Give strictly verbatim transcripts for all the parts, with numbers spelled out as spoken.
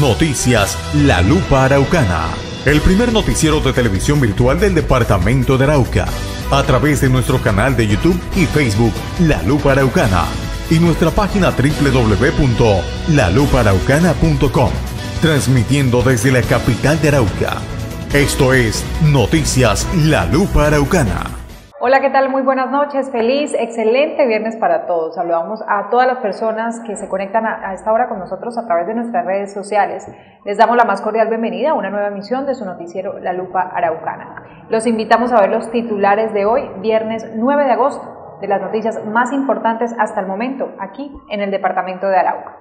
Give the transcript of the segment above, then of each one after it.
Noticias La Lupa Araucana, el primer noticiero de televisión virtual del departamento de Arauca, a través de nuestro canal de YouTube y Facebook La Lupa Araucana y nuestra página doble u doble u doble u punto la lupa araucana punto com, transmitiendo desde la capital de Arauca. Esto es Noticias La Lupa Araucana. Hola, ¿qué tal? Muy buenas noches, feliz, excelente viernes para todos. Saludamos a todas las personas que se conectan a, a esta hora con nosotros a través de nuestras redes sociales. Les damos la más cordial bienvenida a una nueva emisión de su noticiero La Lupa Araucana. Los invitamos a ver los titulares de hoy, viernes nueve de agosto, de las noticias más importantes hasta el momento, aquí en el departamento de Arauca.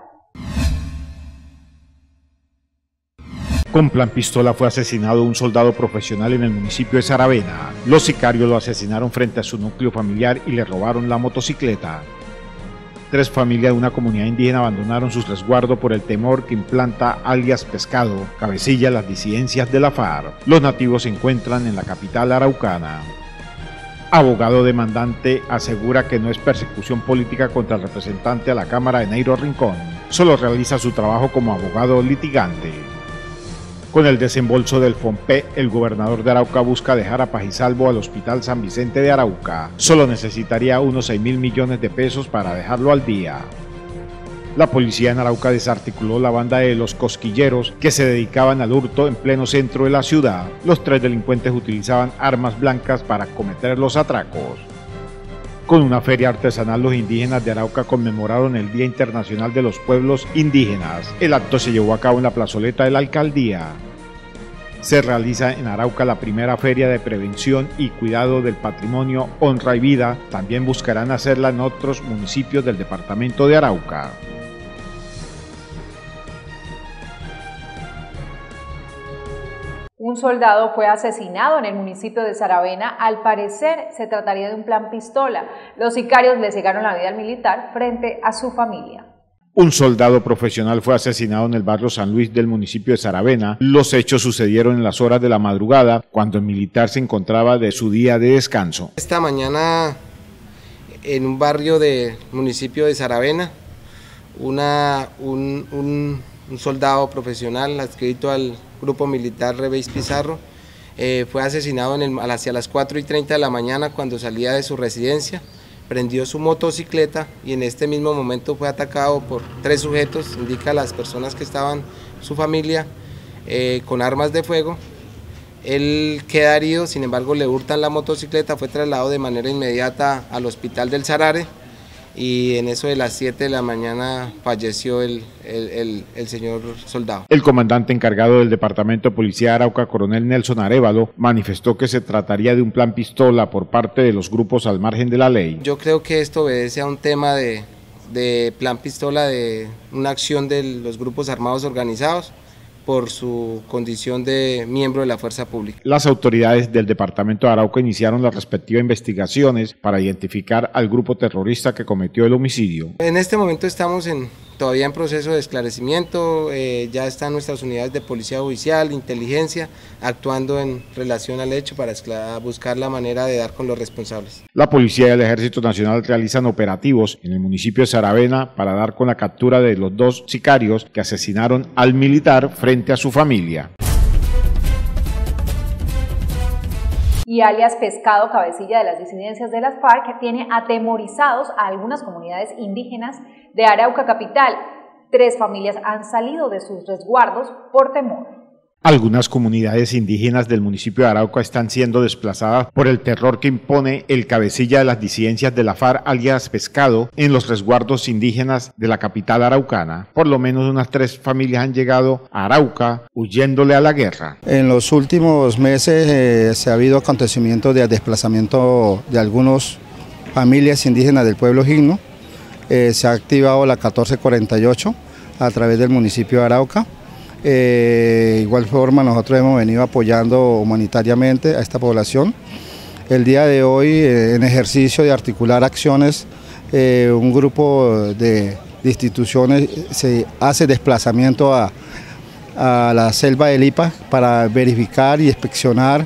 Con plan pistola fue asesinado un soldado profesional en el municipio de Saravena. Los sicarios lo asesinaron frente a su núcleo familiar y le robaron la motocicleta. Tres familias de una comunidad indígena abandonaron sus resguardos por el temor que implanta alias Pescado, cabecilla de las disidencias de la FARC. Los nativos se encuentran en la capital araucana. Abogado demandante asegura que no es persecución política contra el representante a la Cámara de Neiro Rincón. Solo realiza su trabajo como abogado litigante. Con el desembolso del FOMPE, el gobernador de Arauca busca dejar a paz y salvo al Hospital San Vicente de Arauca. Solo necesitaría unos seis mil millones de pesos para dejarlo al día. La policía en Arauca desarticuló la banda de los cosquilleros que se dedicaban al hurto en pleno centro de la ciudad. Los tres delincuentes utilizaban armas blancas para cometer los atracos. Con una feria artesanal, los indígenas de Arauca conmemoraron el Día Internacional de los Pueblos Indígenas. El acto se llevó a cabo en la plazoleta de la alcaldía. Se realiza en Arauca la primera feria de prevención y cuidado del patrimonio Honra y Vida. También buscarán hacerla en otros municipios del departamento de Arauca. Un soldado fue asesinado en el municipio de Saravena. Al parecer se trataría de un plan pistola. Los sicarios le cegaron la vida al militar frente a su familia. Un soldado profesional fue asesinado en el barrio San Luis del municipio de Saravena. Los hechos sucedieron en las horas de la madrugada, cuando el militar se encontraba de su día de descanso. Esta mañana, en un barrio del municipio de Saravena, una, un, un, un soldado profesional adscrito al Grupo Militar Rebeis Pizarro eh, fue asesinado en el, hacia las cuatro y treinta de la mañana cuando salía de su residencia. Prendió su motocicleta y en este mismo momento fue atacado por tres sujetos, indica a las personas que estaban, su familia, eh, con armas de fuego. Él queda herido, sin embargo le hurtan la motocicleta, fue trasladado de manera inmediata al hospital del Sarare y en eso de las siete de la mañana falleció el, el, el, el señor soldado. El comandante encargado del Departamento de Policía de Arauca, coronel Nelson Arévalo, manifestó que se trataría de un plan pistola por parte de los grupos al margen de la ley. Yo creo que esto obedece a un tema de, de plan pistola, de una acción de los grupos armados organizados por su condición de miembro de la fuerza pública. Las autoridades del departamento de Arauca iniciaron las respectivas investigaciones para identificar al grupo terrorista que cometió el homicidio. En este momento estamos en, todavía en proceso de esclarecimiento, eh, ya están nuestras unidades de policía judicial, inteligencia, actuando en relación al hecho para buscar la manera de dar con los responsables. La policía y el Ejército Nacional realizan operativos en el municipio de Saravena para dar con la captura de los dos sicarios que asesinaron al militar frente a su familia. Y alias Pescado, cabecilla de las disidencias de las FARC, que tiene atemorizados a algunas comunidades indígenas de Arauca capital. Tres familias han salido de sus resguardos por temor. Algunas comunidades indígenas del municipio de Arauca están siendo desplazadas por el terror que impone el cabecilla de las disidencias de la FARC, alias Pescado, en los resguardos indígenas de la capital araucana. Por lo menos unas tres familias han llegado a Arauca huyéndole a la guerra. En los últimos meses eh, se ha habido acontecimientos de desplazamiento de algunas familias indígenas del pueblo Gigno. Eh, se ha activado la catorce cuarenta y ocho a través del municipio de Arauca. Eh, de igual forma nosotros hemos venido apoyando humanitariamente a esta población. El día de hoy, eh, en ejercicio de articular acciones, eh, un grupo de, de instituciones se hace desplazamiento a, a la selva de Lipa para verificar y inspeccionar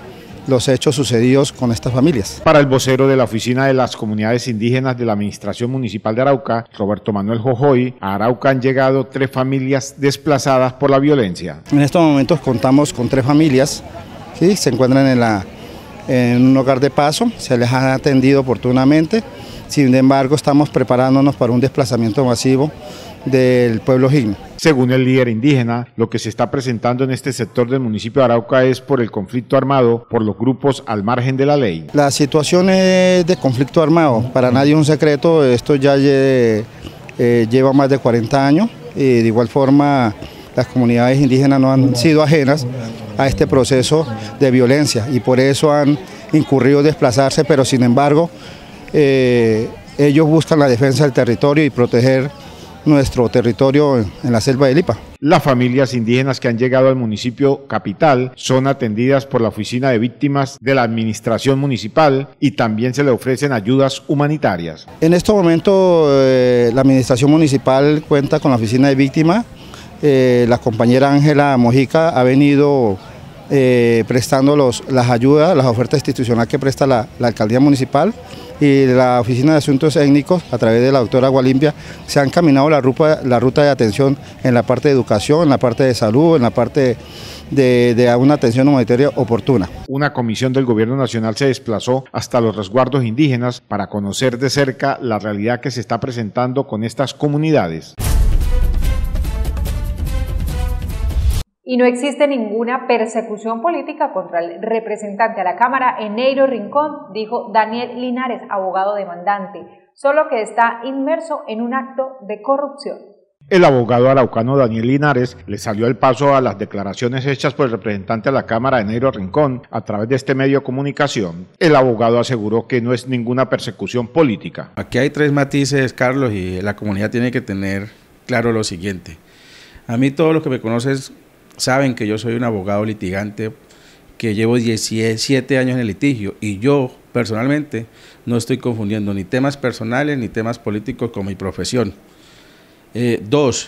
los hechos sucedidos con estas familias. Para el vocero de la Oficina de las Comunidades Indígenas de la Administración Municipal de Arauca, Roberto Manuel Jojoy, a Arauca han llegado tres familias desplazadas por la violencia. En estos momentos contamos con tres familias, ¿sí? Se encuentran en, la, en un hogar de paso, se les ha atendido oportunamente, sin embargo estamos preparándonos para un desplazamiento masivo del pueblo Jigno. Según el líder indígena, lo que se está presentando en este sector del municipio de Arauca es por el conflicto armado por los grupos al margen de la ley. La situación es de conflicto armado, para nadie es un secreto, esto ya lle, eh, lleva más de cuarenta años y de igual forma las comunidades indígenas no han sido ajenas a este proceso de violencia y por eso han incurrido en desplazarse, pero sin embargo eh, ellos buscan la defensa del territorio y proteger nuestro territorio en la selva de Lipa. Las familias indígenas que han llegado al municipio capital son atendidas por la Oficina de Víctimas de la Administración Municipal y también se le ofrecen ayudas humanitarias. En este momento eh, la Administración Municipal cuenta con la Oficina de Víctimas, eh, la compañera Ángela Mojica ha venido eh, prestando los, las ayudas, las ofertas institucionales que presta la, la Alcaldía Municipal y la Oficina de Asuntos Étnicos, a través de la doctora Agualimpia, se han caminado la ruta, la ruta de atención en la parte de educación, en la parte de salud, en la parte de, de una atención humanitaria oportuna. Una comisión del Gobierno Nacional se desplazó hasta los resguardos indígenas para conocer de cerca la realidad que se está presentando con estas comunidades. Y no existe ninguna persecución política contra el representante a la Cámara, Eneiro Rincón, dijo Daniel Linares, abogado demandante, solo que está inmerso en un acto de corrupción. El abogado araucano Daniel Linares le salió al paso a las declaraciones hechas por el representante a la Cámara, Eneiro Rincón, a través de este medio de comunicación. El abogado aseguró que no es ninguna persecución política. Aquí hay tres matices, Carlos, y la comunidad tiene que tener claro lo siguiente. A mí todos los que me conocen saben que yo soy un abogado litigante, que llevo diecisiete años en el litigio y yo personalmente no estoy confundiendo ni temas personales ni temas políticos con mi profesión. Eh, dos,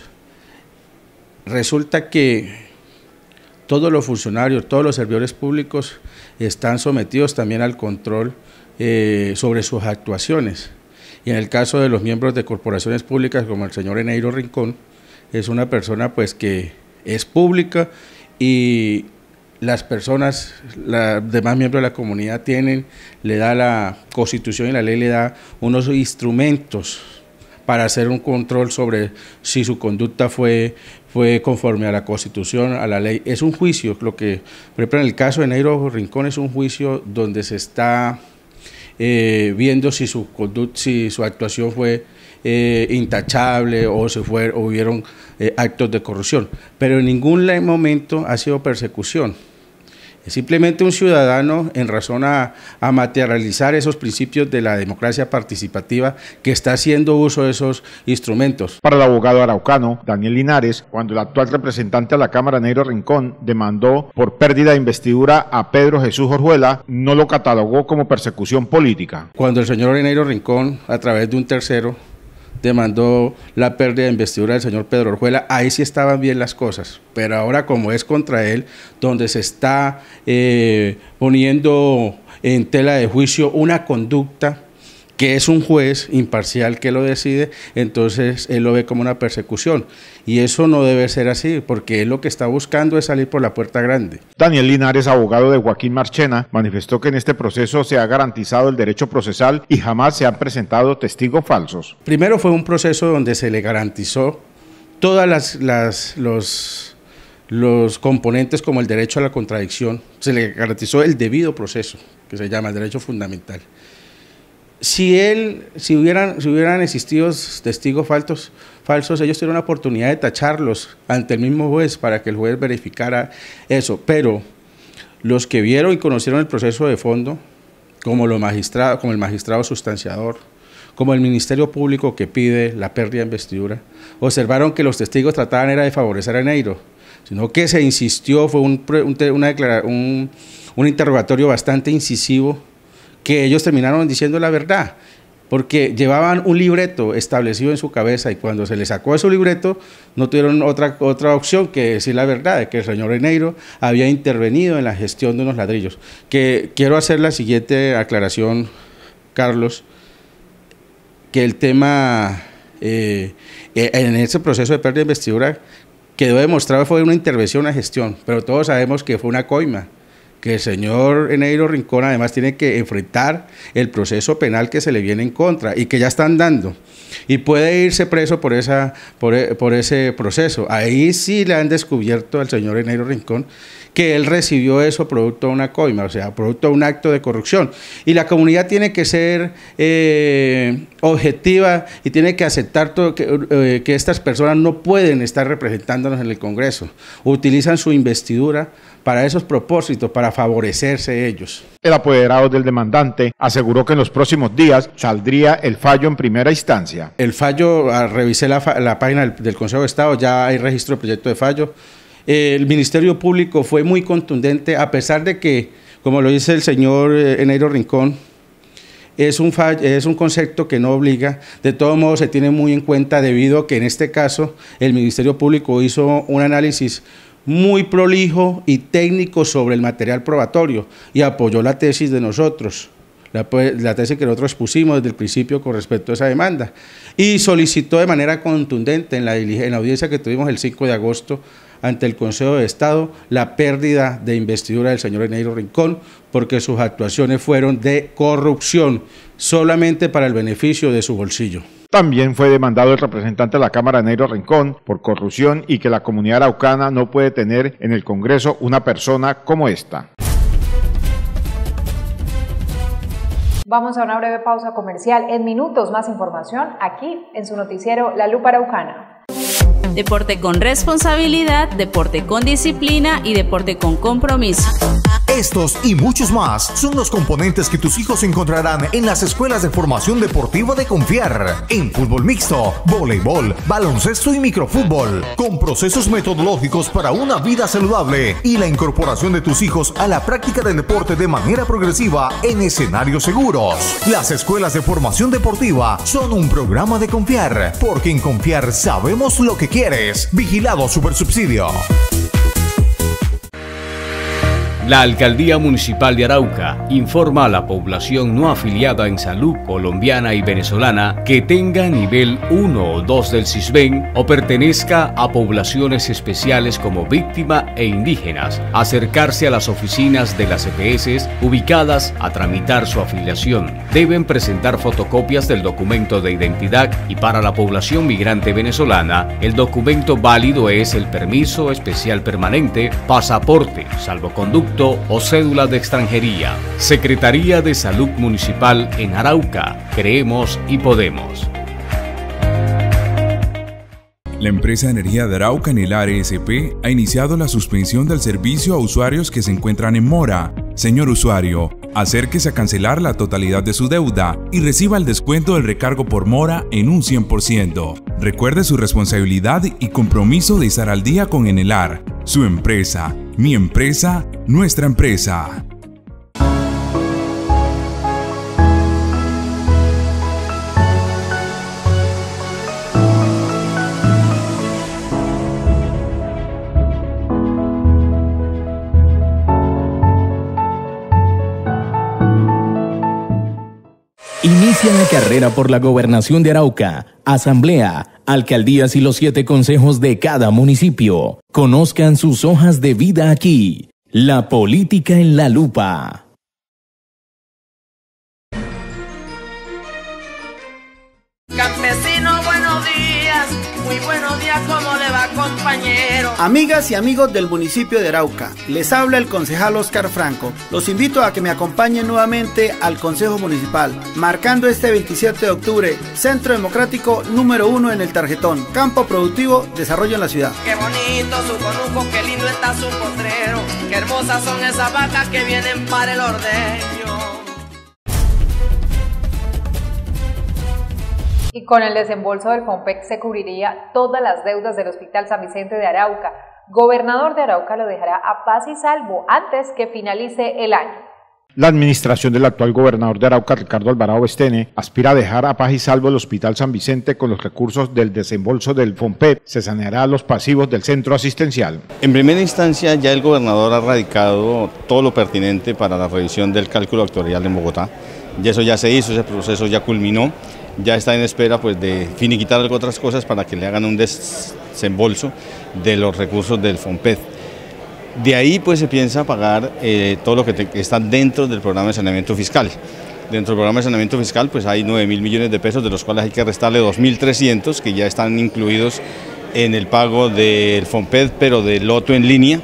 resulta que todos los funcionarios, todos los servidores públicos están sometidos también al control eh, sobre sus actuaciones. Y en el caso de los miembros de corporaciones públicas como el señor Eneiro Rincón, es una persona pues que es pública y las personas, los demás miembros de la comunidad tienen, le da la Constitución y la ley le da unos instrumentos para hacer un control sobre si su conducta fue, fue conforme a la Constitución, a la ley. Es un juicio, lo que, por ejemplo, en el caso de Eneiro Rincón es un juicio donde se está eh, viendo si su conducta, si su actuación fue Eh, intachable o se fue, o hubieron eh, actos de corrupción, pero en ningún momento ha sido persecución. Es simplemente un ciudadano en razón a, a materializar esos principios de la democracia participativa que está haciendo uso de esos instrumentos. Para el abogado araucano Daniel Linares, cuando el actual representante a la Cámara, Eneiro Rincón, demandó por pérdida de investidura a Pedro Jesús Orjuela, no lo catalogó como persecución política. Cuando el señor Eneiro Rincón, a través de un tercero, demandó la pérdida de investidura del señor Pedro Orjuela, ahí sí estaban bien las cosas, pero ahora como es contra él, donde se está eh, poniendo en tela de juicio una conducta que es un juez imparcial que lo decide, entonces él lo ve como una persecución. Y eso no debe ser así, porque él lo que está buscando es salir por la puerta grande. Daniel Linares, abogado de Joaquín Marchena, manifestó que en este proceso se ha garantizado el derecho procesal y jamás se han presentado testigos falsos. Primero fue un proceso donde se le garantizó todas las, las los, los componentes como el derecho a la contradicción, se le garantizó el debido proceso, que se llama el derecho fundamental. Si él, si hubieran, si hubieran existido testigos falsos, falsos, ellos tuvieron una oportunidad de tacharlos ante el mismo juez para que el juez verificara eso, pero los que vieron y conocieron el proceso de fondo, como, los magistrados, como el magistrado sustanciador, como el Ministerio Público que pide la pérdida de investidura, observaron que los testigos trataban era de favorecer a Eneiro, sino que se insistió, fue un, un, una declara, un, un interrogatorio bastante incisivo, que ellos terminaron diciendo la verdad. porque llevaban un libreto establecido en su cabeza y cuando se les sacó ese libreto no tuvieron otra, otra opción que decir la verdad, de que el señor Eneiro había intervenido en la gestión de unos ladrillos. Que quiero hacer la siguiente aclaración, Carlos, que el tema, eh, en ese proceso de pérdida de investidura, quedó demostrado fue una intervención, una gestión, pero todos sabemos que fue una coima, que el señor Eneiro Rincón además tiene que enfrentar el proceso penal que se le viene en contra y que ya están dando, y puede irse preso por, esa, por, por ese proceso. Ahí sí le han descubierto al señor Eneiro Rincón que él recibió eso producto de una coima, o sea, producto de un acto de corrupción. Y la comunidad tiene que ser eh, objetiva y tiene que aceptar todo, que, eh, que estas personas no pueden estar representándonos en el Congreso. Utilizan su investidura para esos propósitos, para favorecerse ellos. El apoderado del demandante aseguró que en los próximos días saldría el fallo en primera instancia. El fallo, revisé la, la página del, del Consejo de Estado, ya hay registro de proyecto de fallo. El Ministerio Público fue muy contundente, a pesar de que, como lo dice el señor Eneiro Rincón, es un, fallo, es un concepto que no obliga, de todos modos se tiene muy en cuenta debido a que en este caso el Ministerio Público hizo un análisis muy prolijo y técnico sobre el material probatorio y apoyó la tesis de nosotros, la, la tesis que nosotros expusimos desde el principio con respecto a esa demanda, y solicitó de manera contundente en la, en la audiencia que tuvimos el cinco de agosto ante el Consejo de Estado la pérdida de investidura del señor Eneiro Rincón, porque sus actuaciones fueron de corrupción, solamente para el beneficio de su bolsillo. También fue demandado el representante de la Cámara, Eneiro Rincón, por corrupción y que la comunidad araucana no puede tener en el Congreso una persona como esta. Vamos a una breve pausa comercial. En minutos más información aquí en su noticiero La Lupa Araucana. Deporte con responsabilidad, deporte con disciplina y deporte con compromiso. Estos y muchos más son los componentes que tus hijos encontrarán en las escuelas de formación deportiva de Confiar, en fútbol mixto, voleibol, baloncesto y microfútbol, con procesos metodológicos para una vida saludable y la incorporación de tus hijos a la práctica del deporte de manera progresiva en escenarios seguros. Las escuelas de formación deportiva son un programa de Confiar, porque en Confiar sabemos lo que quieres. Vigilado Supersubsidio. La Alcaldía Municipal de Arauca informa a la población no afiliada en salud colombiana y venezolana que tenga nivel uno o dos del CISBEN o pertenezca a poblaciones especiales como víctima e indígenas, acercarse a las oficinas de las E P S ubicadas a tramitar su afiliación. Deben presentar fotocopias del documento de identidad y para la población migrante venezolana, el documento válido es el permiso especial permanente, pasaporte, salvoconducto o cédula de extranjería. Secretaría de Salud Municipal en Arauca. Creemos y podemos. La empresa de energía de Arauca, Nelar S P, ha iniciado la suspensión del servicio a usuarios que se encuentran en mora. Señor usuario, acérquese a cancelar la totalidad de su deuda y reciba el descuento del recargo por mora en un cien por ciento. Recuerde su responsabilidad y compromiso de estar al día con Enelar, su empresa, mi empresa, nuestra empresa. Inicia la carrera por la gobernación de Arauca, asamblea, alcaldías y los siete consejos de cada municipio. Conozcan sus hojas de vida aquí. La política en la lupa. Campesino, buenos días, muy buenos días, ¿cómo le va, compañero? Amigas y amigos del municipio de Arauca, les habla el concejal Oscar Franco. Los invito a que me acompañen nuevamente al Consejo Municipal, marcando este veintisiete de octubre, Centro Democrático número uno en el tarjetón, Campo Productivo, Desarrollo en la Ciudad. Qué bonito su conuco, qué lindo está su potrero, qué hermosas son esas vacas que vienen para el ordeño. Y con el desembolso del FOMPEC se cubriría todas las deudas del Hospital San Vicente de Arauca. Gobernador de Arauca lo dejará a paz y salvo antes que finalice el año. La administración del actual gobernador de Arauca, Ricardo Alvarado Bestene, aspira a dejar a paz y salvo el Hospital San Vicente con los recursos del desembolso del FOMPED. Se saneará los pasivos del centro asistencial. En primera instancia, ya el gobernador ha radicado todo lo pertinente para la revisión del cálculo actuarial en Bogotá. Y eso ya se hizo, ese proceso ya culminó. Ya está en espera pues, de finiquitar algo otras cosas para que le hagan un desembolso de los recursos del FOMPED. De ahí pues se piensa pagar eh, todo lo que, te, que está dentro del programa de saneamiento fiscal. Dentro del programa de saneamiento fiscal pues hay nueve mil millones de pesos, de los cuales hay que restarle dos mil trescientos que ya están incluidos en el pago del FOMPED, pero del loto en línea.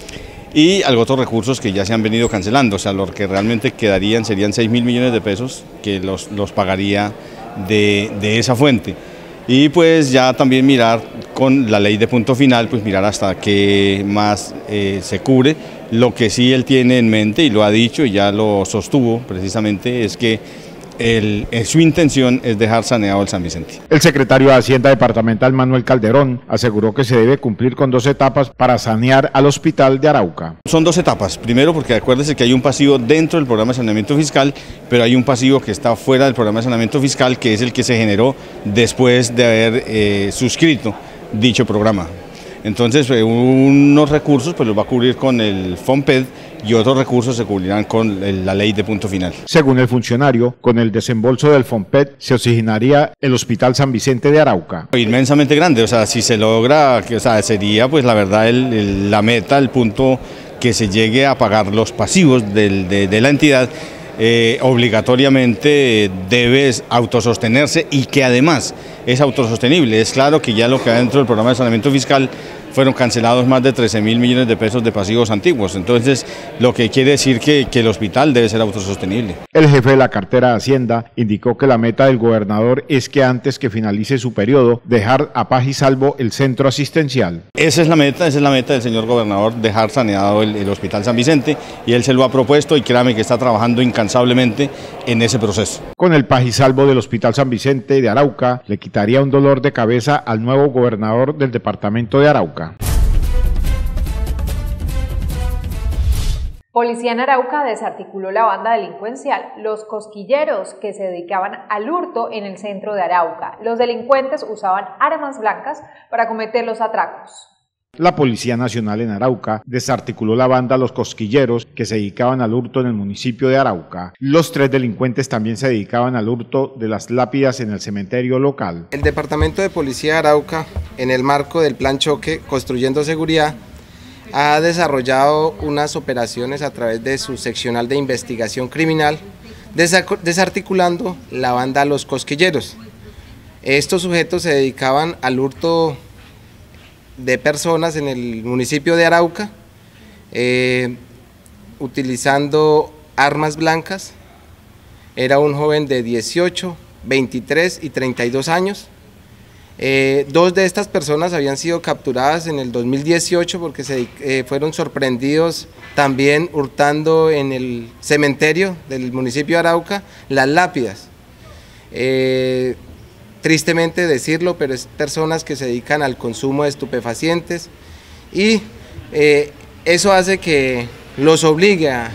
Y algo otros recursos que ya se han venido cancelando, o sea, lo que realmente quedarían serían seis mil millones de pesos que los, los pagaría de, de esa fuente. Y pues ya también mirar con la ley de punto final, pues mirar hasta qué más eh, se cubre. Lo que sí él tiene en mente, y lo ha dicho y ya lo sostuvo precisamente, es que el, su intención es dejar saneado el San Vicente. El secretario de Hacienda Departamental, Manuel Calderón, aseguró que se debe cumplir con dos etapas para sanear al Hospital de Arauca. Son dos etapas. Primero, porque acuérdese que hay un pasivo dentro del programa de saneamiento fiscal, pero hay un pasivo que está fuera del programa de saneamiento fiscal, que es el que se generó después de haber eh, suscrito dicho programa. Entonces, unos recursos pues los va a cubrir con el FOMPED y otros recursos se cubrirán con la ley de punto final. Según el funcionario, con el desembolso del FOMPED se oxigenaría el Hospital San Vicente de Arauca. Inmensamente grande, o sea, si se logra, o sea, sería pues la verdad el, el, la meta, el punto que se llegue a pagar los pasivos del, de, de la entidad. Eh, obligatoriamente debe autosostenerse y que además es autosostenible. Es claro que ya lo que hay dentro del programa de saneamiento fiscal fueron cancelados más de trece mil millones de pesos de pasivos antiguos, entonces lo que quiere decir que, que el hospital debe ser autosostenible. El jefe de la cartera de Hacienda indicó que la meta del gobernador es que antes que finalice su periodo, dejar a paz y salvo el centro asistencial. Esa es la meta, esa es la meta del señor gobernador, dejar saneado el, el Hospital San Vicente, y él se lo ha propuesto y créame que está trabajando incansablemente en ese proceso. Con el paz y salvo del Hospital San Vicente de Arauca, le quitaría un dolor de cabeza al nuevo gobernador del departamento de Arauca. Policía en Arauca desarticuló la banda delincuencial Los Cosquilleros, que se dedicaban al hurto en el centro de Arauca. Los delincuentes usaban armas blancas para cometer los atracos. La Policía Nacional en Arauca desarticuló la banda Los Cosquilleros, que se dedicaban al hurto en el municipio de Arauca. Los tres delincuentes también se dedicaban al hurto de las lápidas en el cementerio local. El Departamento de Policía de Arauca, en el marco del Plan Choque Construyendo Seguridad, ha desarrollado unas operaciones a través de su seccional de investigación criminal, desarticulando la banda Los Cosquilleros. Estos sujetos se dedicaban al hurto de personas en el municipio de Arauca, eh, utilizando armas blancas. Era un joven de dieciocho, veintitrés y treinta y dos años. Eh, dos de estas personas habían sido capturadas en el dos mil dieciocho porque se, eh, fueron sorprendidos también hurtando en el cementerio del municipio de Arauca las lápidas. Eh, tristemente decirlo, pero es personas que se dedican al consumo de estupefacientes y eh, eso hace que los obligue a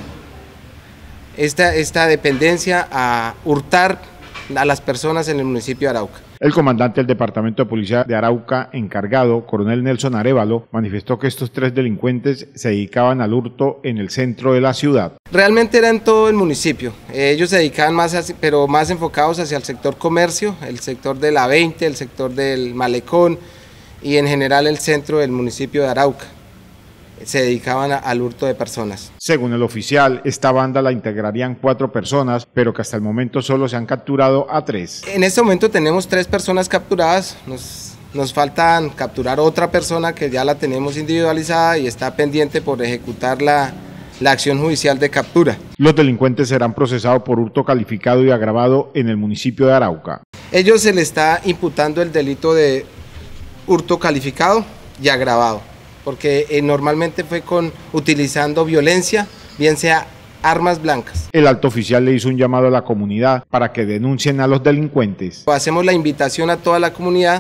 esta, esta dependencia a hurtar a las personas en el municipio de Arauca. El comandante del Departamento de Policía de Arauca, encargado, coronel Nelson Arévalo, manifestó que estos tres delincuentes se dedicaban al hurto en el centro de la ciudad. Realmente era en todo el municipio, ellos se dedicaban más, hacia, pero más enfocados hacia el sector comercio, el sector de la veinte, el sector del Malecón y en general el centro del municipio de Arauca. Se dedicaban a, al hurto de personas. Según el oficial, esta banda la integrarían cuatro personas, pero que hasta el momento solo se han capturado a tres. En este momento tenemos tres personas capturadas, nos, nos faltan capturar otra persona que ya la tenemos individualizada y está pendiente por ejecutar la, la acción judicial de captura. Los delincuentes serán procesados por hurto calificado y agravado en el municipio de Arauca. Ellos se les está imputando el delito de hurto calificado y agravado, porque eh, normalmente fue con utilizando violencia, bien sea armas blancas. El alto oficial le hizo un llamado a la comunidad para que denuncien a los delincuentes. Hacemos la invitación a toda la comunidad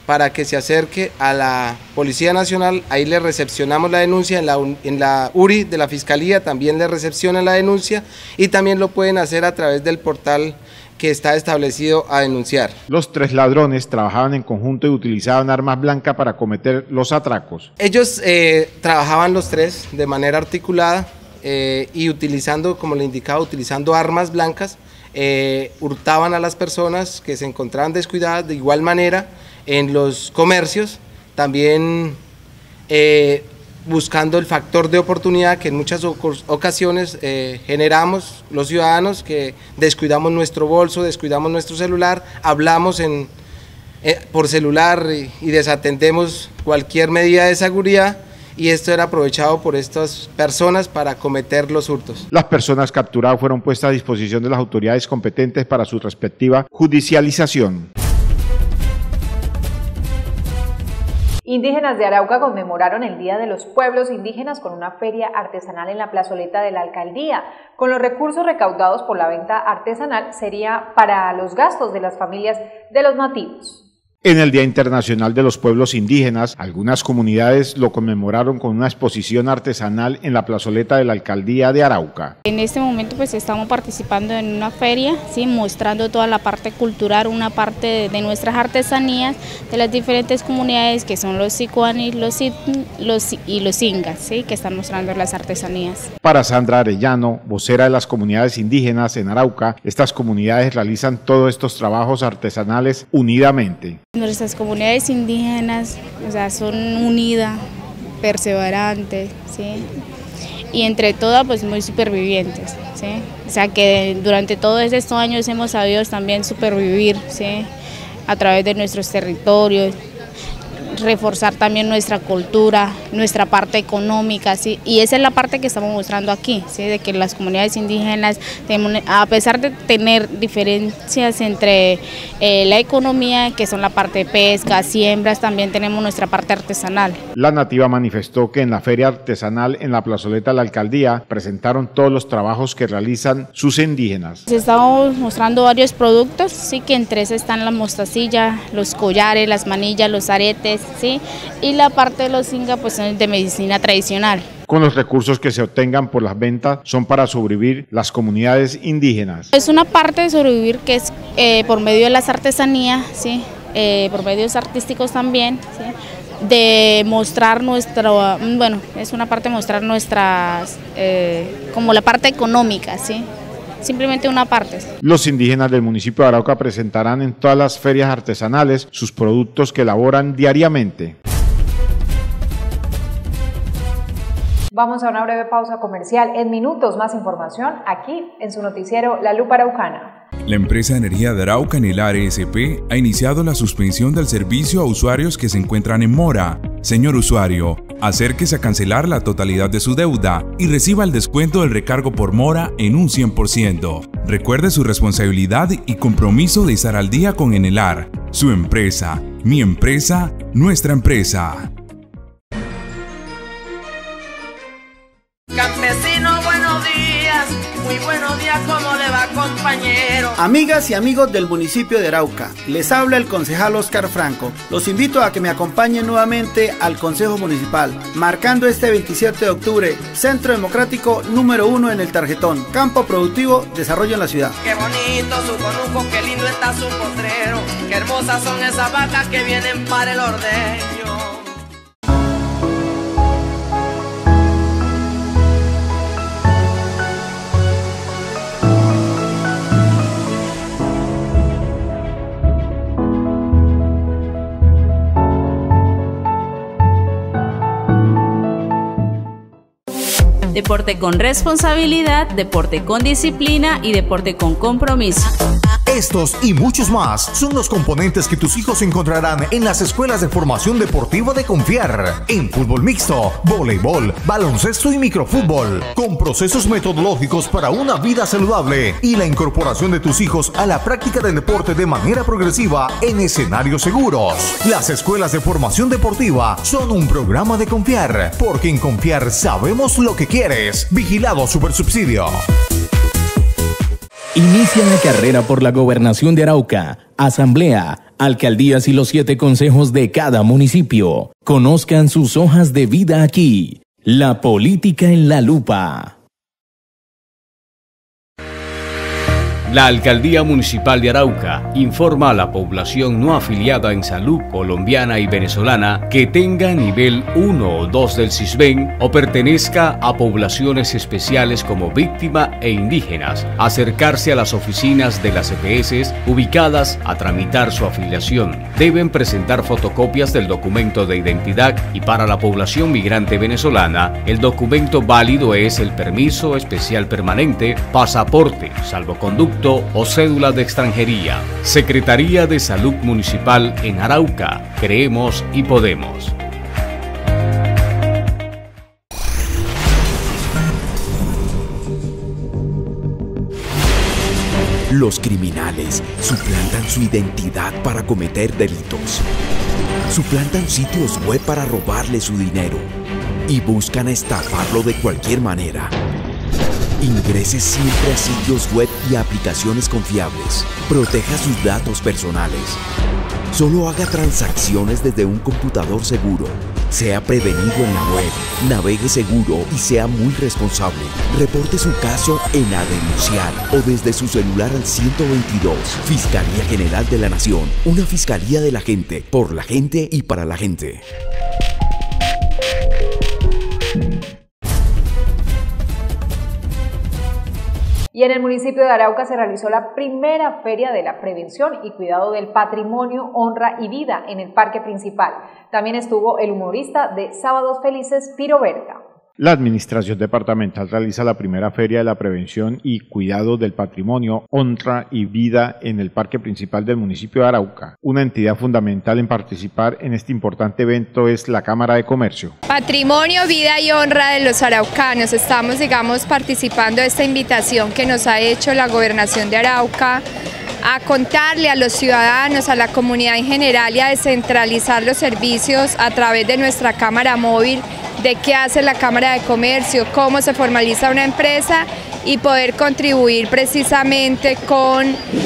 para que se acerque a la Policía Nacional, ahí le recepcionamos la denuncia, en la, en la U R I de la Fiscalía también le recepcionan la denuncia y también lo pueden hacer a través del portal que está establecido a denunciar. Los tres ladrones trabajaban en conjunto y utilizaban armas blancas para cometer los atracos. Ellos eh, trabajaban los tres de manera articulada eh, y utilizando, como le indicaba, utilizando armas blancas, eh, hurtaban a las personas que se encontraban descuidadas. De igual manera, en los comercios, también eh, buscando el factor de oportunidad que en muchas ocasiones eh, generamos los ciudadanos, que descuidamos nuestro bolso, descuidamos nuestro celular, hablamos en, eh, por celular y, y desatendemos cualquier medida de seguridad, y esto era aprovechado por estas personas para cometer los hurtos. Las personas capturadas fueron puestas a disposición de las autoridades competentes para su respectiva judicialización. Indígenas de Arauca conmemoraron el Día de los Pueblos Indígenas con una feria artesanal en la plazoleta de la alcaldía. Con los recursos recaudados por la venta artesanal sería para los gastos de las familias de los nativos. En el Día Internacional de los Pueblos Indígenas, algunas comunidades lo conmemoraron con una exposición artesanal en la plazoleta de la alcaldía de Arauca. En este momento pues estamos participando en una feria, ¿sí? Mostrando toda la parte cultural, una parte de, de nuestras artesanías de las diferentes comunidades que son los sicuanis, los, los y los ingas, ¿sí? Que están mostrando las artesanías. Para Sandra Arellano, vocera de las comunidades indígenas en Arauca, estas comunidades realizan todos estos trabajos artesanales unidamente. Nuestras comunidades indígenas, o sea, son unidas, perseverantes, ¿sí? Y entre todas, pues muy supervivientes, ¿sí? O sea, que durante todos estos años hemos sabido también supervivir, ¿sí? A través de nuestros territorios, reforzar también nuestra cultura, nuestra parte económica, ¿sí? Y esa es la parte que estamos mostrando aquí, ¿sí? De que las comunidades indígenas, a pesar de tener diferencias entre eh, la economía, que son la parte de pesca, siembras, también tenemos nuestra parte artesanal. La nativa manifestó que en la feria artesanal en la plazoleta de la alcaldía presentaron todos los trabajos que realizan sus indígenas. Estamos mostrando varios productos, sí, que entre esos están la mostacilla, los collares, las manillas, los aretes, ¿sí? Y la parte de los inga pues es de medicina tradicional. Con los recursos que se obtengan por las ventas son para sobrevivir las comunidades indígenas. Es una parte de sobrevivir que es eh, por medio de las artesanías, ¿sí? Eh, por medios artísticos también, ¿sí? De mostrar nuestra, bueno, es una parte de mostrar nuestras, eh, como la parte económica, ¿sí? Simplemente una parte. Los indígenas del municipio de Arauca presentarán en todas las ferias artesanales sus productos que elaboran diariamente. Vamos a una breve pausa comercial. En minutos más información aquí en su noticiero La Lupa Araucana. La empresa de energía de Arauca, Anelar S P, ha iniciado la suspensión del servicio a usuarios que se encuentran en mora. Señor usuario, acérquese a cancelar la totalidad de su deuda y reciba el descuento del recargo por mora en un cien por ciento. Recuerde su responsabilidad y compromiso de estar al día con Anelar, su empresa, mi empresa, nuestra empresa. Campesino, buenos días, muy buenos días, ¿cómo le va, compañero? Amigas y amigos del municipio de Arauca, les habla el concejal Oscar Franco. Los invito a que me acompañen nuevamente al Consejo Municipal, marcando este veintisiete de octubre, Centro Democrático número uno en el tarjetón, Campo Productivo, Desarrollo en la Ciudad. Qué bonito su conuco, qué lindo está su potrero, qué hermosas son esas vacas que vienen para el ordeño. Deporte con responsabilidad, deporte con disciplina y deporte con compromiso. Estos y muchos más son los componentes que tus hijos encontrarán en las escuelas de formación deportiva de Confiar, en fútbol mixto, voleibol, baloncesto y microfútbol, con procesos metodológicos para una vida saludable y la incorporación de tus hijos a la práctica del deporte de manera progresiva en escenarios seguros. Las escuelas de formación deportiva son un programa de Confiar, porque en Confiar sabemos lo que quieres. Vigilado Supersubsidio. Inicia la carrera por la gobernación de Arauca. Asamblea, alcaldías y los siete consejos de cada municipio. Conozcan sus hojas de vida aquí. La política en la lupa. La Alcaldía Municipal de Arauca informa a la población no afiliada en salud colombiana y venezolana que tenga nivel uno o dos del CISBEN o pertenezca a poblaciones especiales como víctima e indígenas, acercarse a las oficinas de las E P S ubicadas a tramitar su afiliación. Deben presentar fotocopias del documento de identidad y para la población migrante venezolana, el documento válido es el permiso especial permanente, pasaporte, salvoconducto o cédula de extranjería. Secretaría de Salud Municipal en Arauca. Creemos y podemos. Los criminales suplantan su identidad para cometer delitos. Suplantan sitios web para robarle su dinero y buscan estafarlo de cualquier manera. Ingrese siempre a sitios web y aplicaciones confiables. Proteja sus datos personales. Solo haga transacciones desde un computador seguro. Sea prevenido en la web. Navegue seguro y sea muy responsable. Reporte su caso en A Denunciar o desde su celular al ciento veintidós. Fiscalía General de la Nación. Una fiscalía de la gente, por la gente y para la gente. Y en el municipio de Arauca se realizó la primera feria de la prevención y cuidado del patrimonio, honra y vida en el parque principal. También estuvo el humorista de Sábados Felices, Piro Berta. La Administración Departamental realiza la primera Feria de la Prevención y Cuidado del Patrimonio, Honra y Vida en el Parque Principal del municipio de Arauca. Una entidad fundamental en participar en este importante evento es la Cámara de Comercio. Patrimonio, vida y honra de los araucanos. Estamos, digamos, participando de esta invitación que nos ha hecho la Gobernación de Arauca a contarle a los ciudadanos, a la comunidad en general y a descentralizar los servicios a través de nuestra Cámara Móvil, de qué hace la Cámara de Comercio, cómo se formaliza una empresa y poder contribuir precisamente con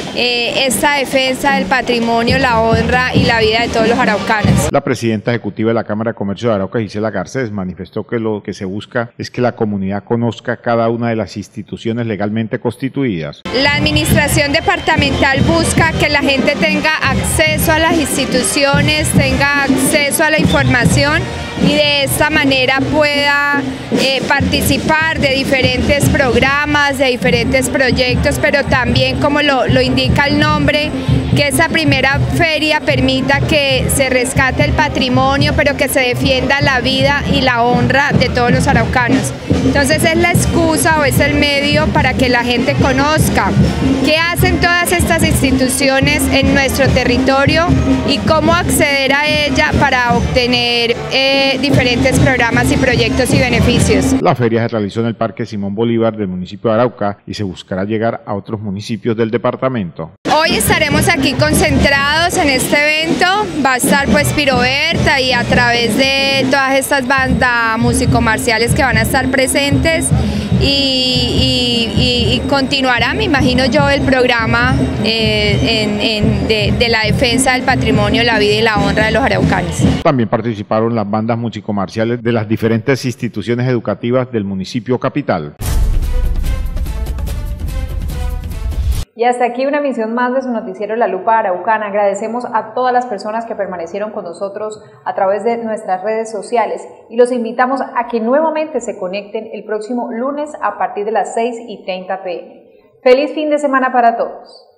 eh, esta defensa del patrimonio, la honra y la vida de todos los araucanos. La presidenta ejecutiva de la Cámara de Comercio de Arauca, Gisela Garcés, manifestó que lo que se busca es que la comunidad conozca cada una de las instituciones legalmente constituidas. La administración departamental busca que la gente tenga acceso a las instituciones, tenga acceso a la información y de esta manera pueda eh, participar de diferentes programas, de diferentes proyectos, pero también, como lo, lo indica el nombre, que esa primera feria permita que se rescate el patrimonio, pero que se defienda la vida y la honra de todos los araucanos. Entonces es la excusa o es el medio para que la gente conozca qué hacen todas estas instituciones en nuestro territorio y cómo acceder a ella para obtener eh, diferentes programas y proyectos y beneficios. La feria se realizó en el Parque Simón Bolívar del municipio de Arauca y se buscará llegar a otros municipios del departamento. Hoy estaremos aquí concentrados en este evento, va a estar pues Piro Berta y a través de todas estas bandas músico-marciales que van a estar presentes y, y, y, y continuará, me imagino yo, el programa eh, en, en de, de la defensa del patrimonio, la vida y la honra de los araucanos. También participaron las bandas músico-marciales de las diferentes instituciones educativas del municipio capital. Y hasta aquí una emisión más de su noticiero La Lupa Araucana. Agradecemos a todas las personas que permanecieron con nosotros a través de nuestras redes sociales y los invitamos a que nuevamente se conecten el próximo lunes a partir de las seis y treinta p m Feliz fin de semana para todos.